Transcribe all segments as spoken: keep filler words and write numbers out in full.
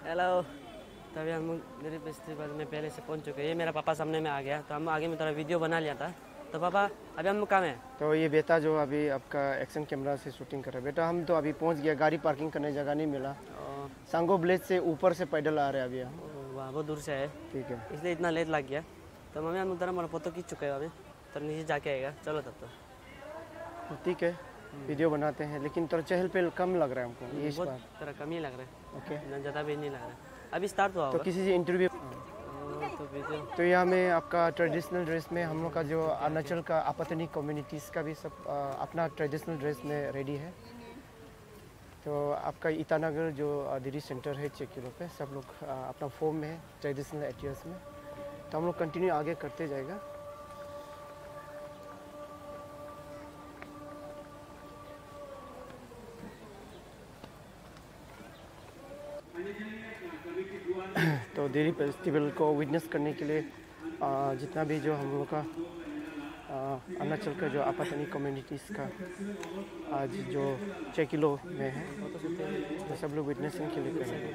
Hello. तभी हम Delhi festival में पहले से पहुंच चुके हैं। ये मेरा पापा सामने में आ गया तो हम आगे में थोड़ा वीडियो बना लिया था। तो पापा अभी हम काम है। तो ये बेटा जो अभी आपका एक्शन कैमरा से शूटिंग कर रहा है। बेटा हम तो अभी पहुंच गया, गाड़ी पार्किंग करने जगह नहीं मिला। सांगो विलेज से ऊपर से पैदल आ रहे हैं अभी हम। वाह बहुत दूर से है, ठीक है, इसलिए इतना लेट लग गया। तो मम्मी हम उधर हमारा फोटो खींच चुके हैं अभी, तो नीचे जाके आएगा। चलो तब तो ठीक है, वीडियो बनाते हैं। लेकिन थोड़ा चहल पहल कम लग रहा है हमको ये इस बार। थोड़ा कम ही लग रहा है। ओके, ज़्यादा भी नहीं लग रहा है। अभी स्टार्ट हुआ तो होगा। किसी से इंटरव्यू तो वीडियो तो यहाँ में आपका ट्रेडिशनल ड्रेस में हम लोग का जो अरुणाचल का आपतनी कम्युनिटीज़ का भी सब आ, अपना ट्रेडिशनल ड्रेस में रेडी है। तो आपका ईटानगर जो दिल्ली सेंटर है छः किलो पे सब लोग आ, अपना फॉर्म में है ट्रेडिशनल एटियर्स में। तो हम लोग कंटिन्यू आगे करते जाएगा। तो दिल्ली फेस्टिवल को विटनेस करने के लिए आ, जितना भी जो हम लोग का अरुणाचल का जो आपतनी कम्युनिटीज़ का आज जो छः किलो में है तो सब लोग विटनेसिंग के लिए करेंगे।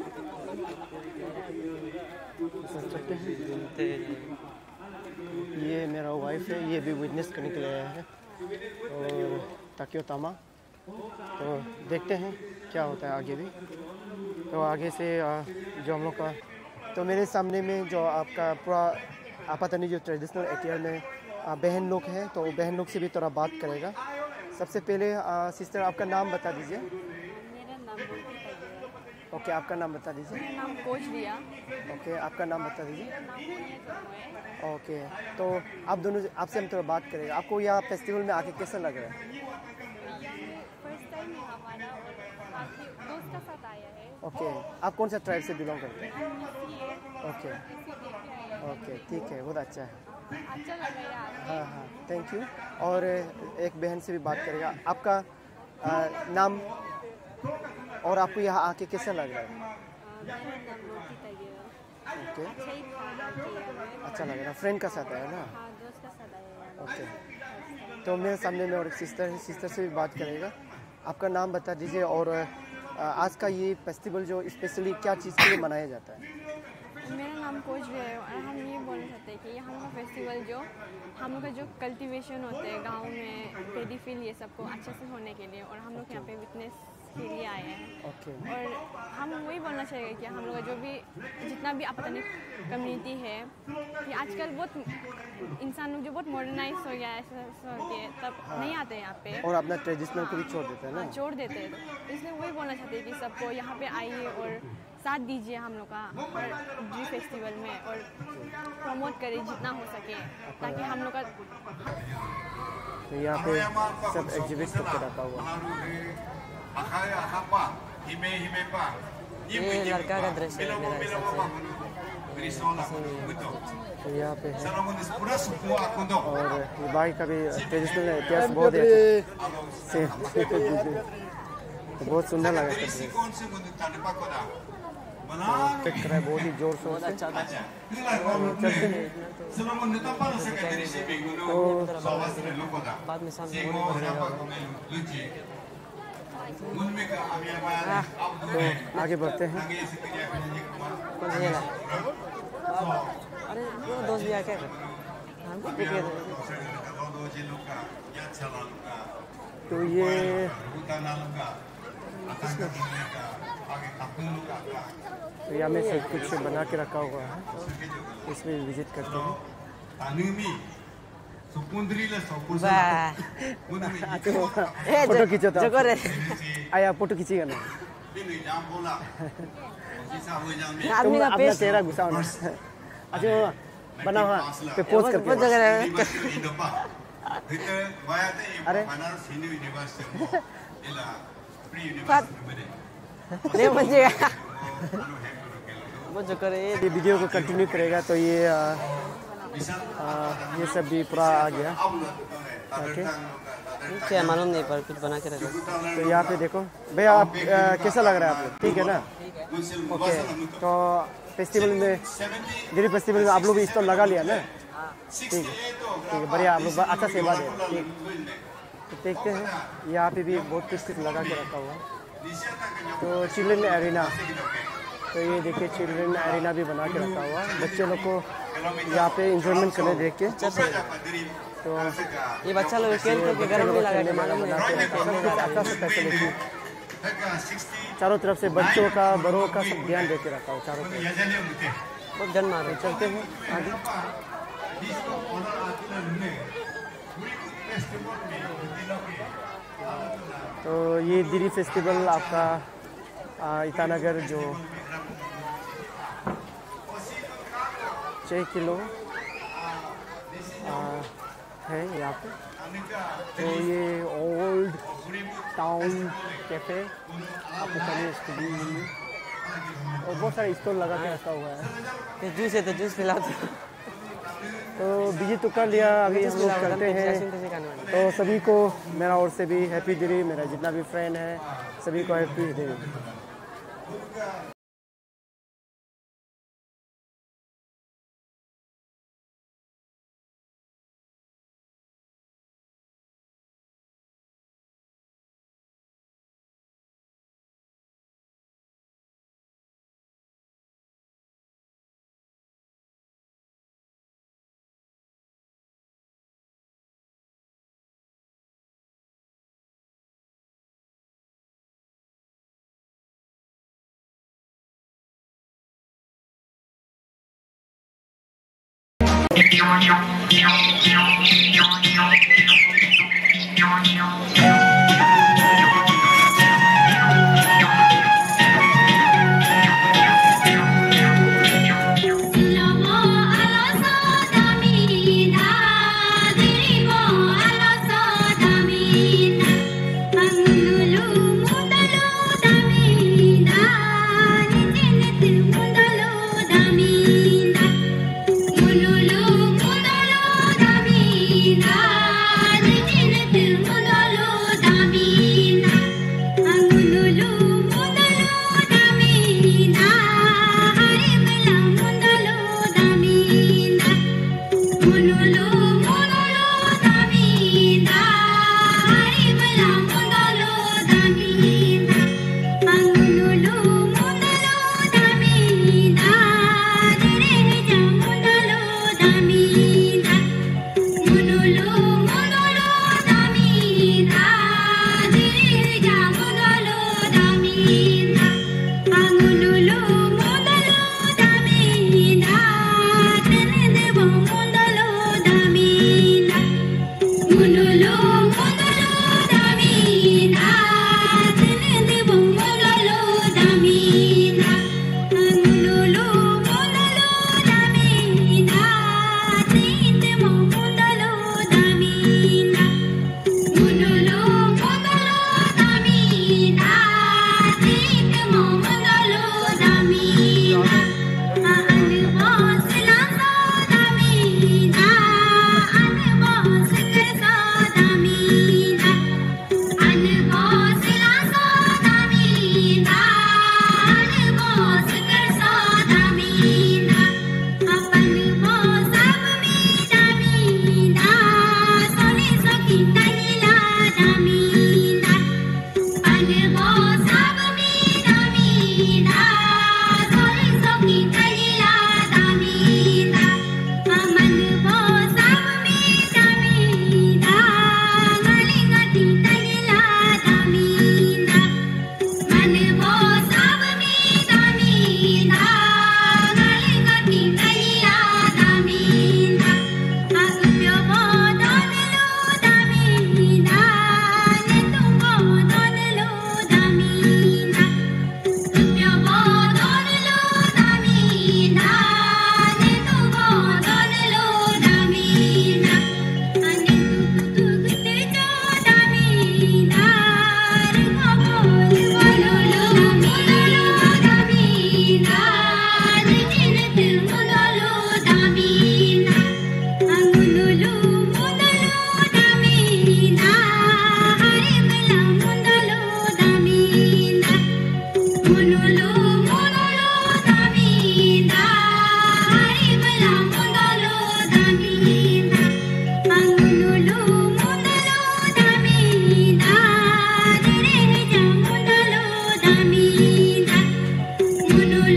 सकते हैं ये मेरा वाइफ है, ये भी विटनेस करने के लिए आया है और ताकियो तामा। तो देखते हैं क्या होता है आगे भी। तो आगे से जो हम लोग का तो मेरे सामने में जो आपका पूरा आपतनी जो ट्रेडिशनल एटियर में बहन लोग हैं तो बहन लोग से भी थोड़ा बात करेगा। सबसे पहले आ, सिस्टर आपका नाम बता दीजिए। मेरा नाम ओके, आपका नाम बता दीजिए। मेरा नाम कोच रिया। ओके, आपका नाम बता दीजिए। मेरा नाम मुनिया जोमो है। ओके, तो आप दोनों आपसे हम थोड़ा बात करेंगे। आपको यहाँ फेस्टिवल में आके कैसा लग रहा है? फर्स्ट टाइम है हमारा और काफ़ी दोस्त का साथ आया है। ओके, आप कौन सा ट्राइब से बिलोंग करते हैं? हम इसी है, ओके इसी देख के आए हैं। ओके, ठीक है, बहुत अच्छा है। अच्छा लग रहा है यार। हाँ हाँ, थैंक यू। और एक बहन से भी बात करेगा। आपका आ, नाम और आपको यहाँ आके कैसा लग रहा है? मेरा नाम रोटी तैयब। ओके, अच्छा ही था किया मैं। अच्छा लग रहा है। फ्रेंड का साथ है ना? हाँ, दोस्त का साथ आया है। ओके, तो मेरे सामने में और एक सिस्टर है, सिस्टर से भी बात करेगा। आपका नाम बता दीजिए और आ, आज का ये फेस्टिवल जो स्पेशली क्या चीज़ के लिए मनाया जाता है? मेरा नाम कोच रिया है और हम ये बोलना चाहते हैं कि ये हम लोग का फेस्टिवल जो हम लोग का जो कल्टीवेशन होते हैं गांव में पेडी फील्ड ये सबको अच्छे से होने के लिए और हम लोग यहाँ पे विटनेस के लिए आए हैं। ओके, और हम वही बोलना चाहिए कि हम लोग का जो भी जितना भी आपतनी कम्युनिटी है कि आजकल बहुत इंसान लोग जो बहुत मॉडर्नाइज हो गया है ऐसा सोच के तब नहीं आते हैं यहाँ पे और अपना ट्रेडिशनल को भी छोड़ देते हैं ना? हाँ, छोड़ देते हैं। तो इसलिए वही बोलना चाहते हैं कि सबको यहाँ पे आइए और साथ दीजिए हम लोग का हर जी फेस्टिवल में और प्रमोट करें जितना हो सके ताकि हम लोग का तो यहाँ पे सब एग्जिबिट करके रखा हुआ है। ये लड़का का ड्रेस है मेरा हिसाब से। तो यहाँ पे है और ये बाइक का भी ट्रेडिशनल इतिहास बहुत है। तो बहुत सुंदर लगा ड्रेस। चेक कर रहा है बहुत ही जोर शोर से। अच्छा था। चलते हैं तो बाद में शाम को बोलने पड़ेगा। तो आगे बढ़ते हैं। कौन सा येला? अरे वो दोस्त भी आके हमको पिक किया था। तो ये तो यहाँ में सब कुछ बना के रखा हुआ है, इसमें विजिट करते हैं। फोटो खींचो था आया, फोटो खींचेगा ना तुम अपना चेहरा घुसाओ ना। अच्छा बना हुआ पे पोज करके अरे नहीं बचेगा वो जो करे। ये वीडियो को कंटिन्यू करेगा तो ये आ, आ, ये सब भी पूरा आ गया। ओके, क्या मालूम नहीं पर कुछ बना के रखा। तो यहाँ पे देखो भैया, आप आ, कैसा लग रहा है आपको? ठीक है ना? ओके, तो फेस्टिवल में दिल्ली फेस्टिवल में आप लोग भी स्टॉल लगा लिया ना? ठीक है, ठीक है, बढ़िया। आप लोग अच्छा सेवा दे। ठीक, तो देखते हैं यहाँ पे भी बहुत कुछ कुछ लगा के रखा हुआ है। तो चिल्ड्रन एरिना तो ये देखिए चिल्ड्रन एरिना भी बना के रखा हुआ है, बच्चे लोग को यहाँ पे इंजॉयमेंट करने देख के। तो ये बच्चा लोग खेल के गर्म नहीं लगा के मालूम नहीं अच्छा से फैसिलिटी चारों तरफ से बच्चों का बड़ों का सब ध्यान दे के रखा हो चारों तरफ। बहुत जन मारे। चलते हैं आगे। तो ये दिरी फेस्टिवल आपका आ, ईटानगर जो छः किलो आ, है यहाँ पे। तो ये ओल्ड टाउन कैफे आपको कभी स्टडी और बहुत सारे स्टॉल लगा के रखा हुआ है। ये जूस है तो जूस पिलाते। तो बीजी तुक्का लिया, अभी हम लोग चलते हैं। तो सभी को मेरा ओर से भी हैप्पी दिरी, मेरा जितना भी फ्रेंड है सभी को हैप्पी दिरी। Mululu, mululu, dami,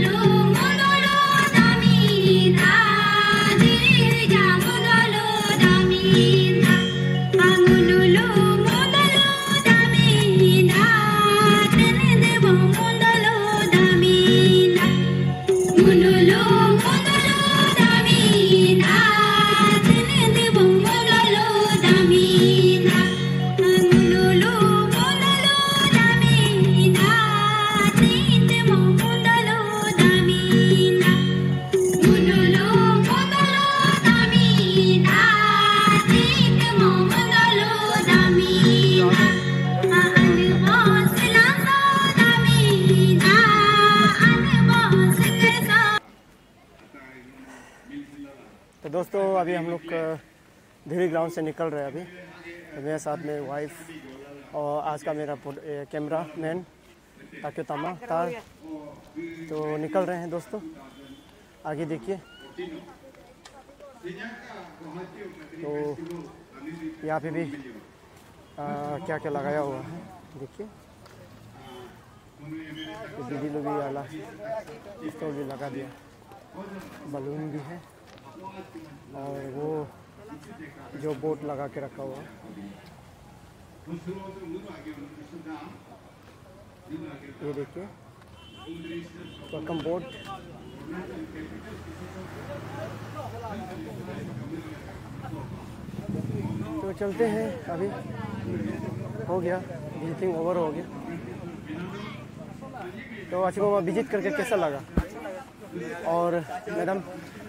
तो दोस्तों अभी हम लोग धीरे ग्राउंड से निकल रहे हैं अभी। तो मेरे साथ में वाइफ और आज का मेरा कैमरा मैन ताकि तमा तार तो निकल रहे हैं दोस्तों। आगे देखिए तो यहाँ पे भी आ, क्या क्या लगाया हुआ है देखिए। तो दीदी लोग भी आला इसको भी लगा दिया, बलून भी है और वो जो बोट लगा के रखा हुआ ये देखिए वेलकम बोट। तो चलते हैं अभी, हो गया विजिटिंग ओवर हो गया। तो आज को विजिट करके कैसा लगा और मैडम